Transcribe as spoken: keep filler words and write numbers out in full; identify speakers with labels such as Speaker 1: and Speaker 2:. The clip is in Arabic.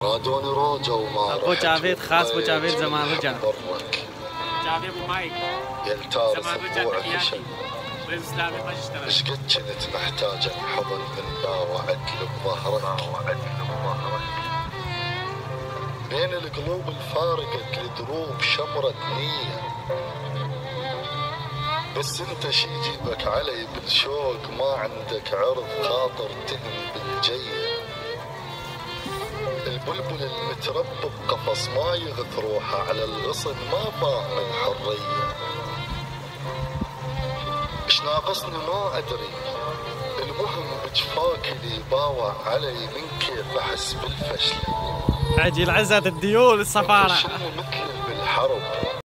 Speaker 1: رادوني روجة وما
Speaker 2: ابو جافيد خاص ابو جافيد زمان رجع.
Speaker 3: جافي ابو مايك
Speaker 1: يلتار
Speaker 3: زمان رجع
Speaker 1: اسبوع
Speaker 3: تحياتي.
Speaker 1: فشل.
Speaker 3: والاسلامي ما اشتغل.
Speaker 1: ايش قد كنت محتاج الحضن من باوعت بظهرك باوعت بظهرك بين القلوب الفارقة لدروب شمرة نية. بس انت شي يجيبك علي بالشوق ما عندك عرض خاطر تهم بالجية. البلبل المتربى بقفص ما يغث روحه على الغصن ما فاهم الحرية. ايش ناقصني ما ادري المهم بجفاك اللي باوع علي من كيف احس بالفشل.
Speaker 2: عجل عزت الديول الصفارة.
Speaker 1: شنو مثل بالحرب